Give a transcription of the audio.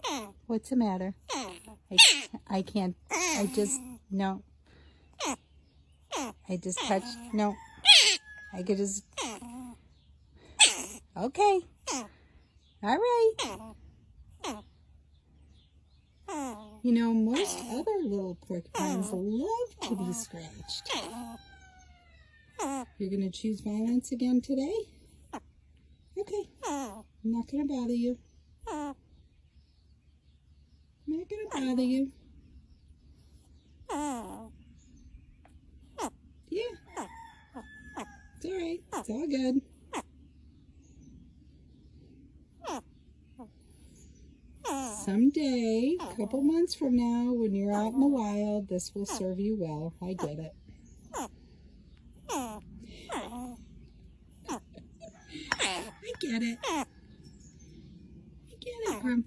What's the matter? I can't. No. I just touched. No. I could just. Okay. All right. You know, most other little porcupines love to be scratched. You're going to choose violence again today? Okay. I'm not going to bother you. I'm not going to bother you. Yeah. It's all right. It's all good. Someday, a couple months from now, when you're out in the wild, this will serve you well. I get it. I get it. I get it,